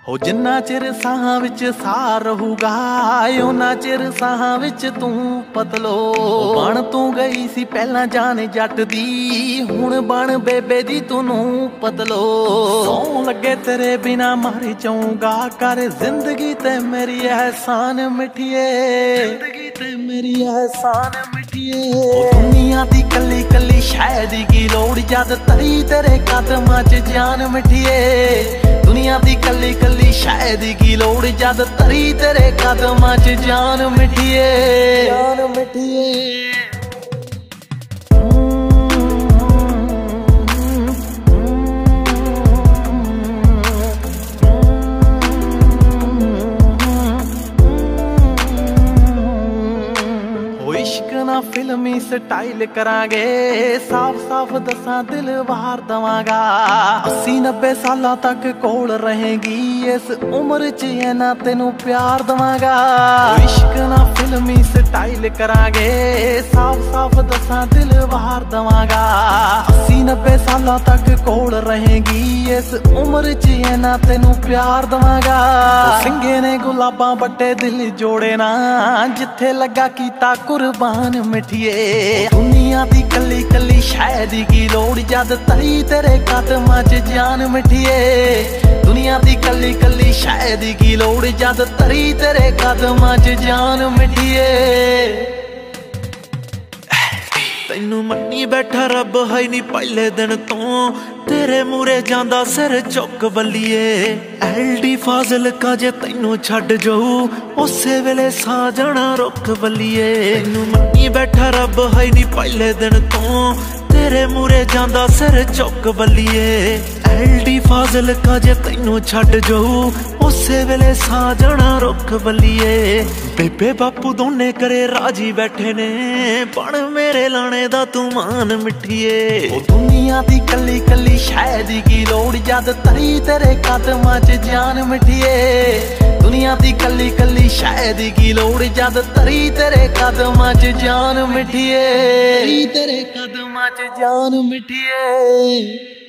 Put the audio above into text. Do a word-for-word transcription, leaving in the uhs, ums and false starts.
हो जिन्ना चिर साहां विच साह रहूगा उन्ना चिर साहां विच तू पतलो। बण तू गई सी पहला जान जट दी हुण बण बेबे दी तूनू पतलो। सौ लगे तेरे बिना मर जाऊंगा कर जिंदगी ते मेरी एहसान मिठिए, जिंदगी ते मेरी एहसान मिठिए। दुनिया दी कली कली शायद की लोड़ जद तरी तेरे कदमां च जान मिठिए। दुनिया दी कली कली शायद की लोड़ जद तरी तेरे कदमां च जान मिठिए, जान मिठिए। इश्क ना फिल्मी स्टाइल करांगे साफ साफ दसा दिल वार दवांगा। अस्सी नब्बे साल तक कोल रहेगी इस उम्र च है ना तेनू प्यार दवांगा। इश्क ना फिल्मी स्टाइल करांगे साफ साफ दसा दिल वार दवांगा। अस्सी नब्बे साल तक कोल रहेगी इस उम्र च है ना तेनू प्यार दवांगा। सिंगे ने गुलाबां बट्टे दिल जोड़े ना जिथे लगा कीता कुर्बान मिठिए। दुनिया दी कली कली शायद की लोड़ जद तरी तेरे कदमां च जान मिठिए। दुनिया दी कली कली शायद की लोड़ जद तरी तेरे कदमां च जान मिठिए। तैनू मन्नी बैठा रब है नी पहले दिन तो तेरे मूरे जांदा सिर चुक बल्लीए। एल डी फाजिल का जे तैनू छड्ड जाऊ उसे वेले सा जाना रुक बल्लीए। तैनू मन्नी बैठा रब है नी पहले दिन तो तेरे मूरे जांदा सिर चुक बल्लीए। एल डी फाजिल का जे तैनू छड्ड जाऊ उसे वेले सा जाना रुक बल्लीए। बेबे बापू दोने करे राजी बैठे ने बण मेरे लाने दा तू मान मिठिए। दुनिया दी कली कली शायद की लोड़ जद तरी तेरे कदमां च जान मिठिए। दुनिया दी कली कली शायद की लोड़ जद तरी तेरे कदमां च जान मिठिए, तेरे कदमां च जान मिठिए।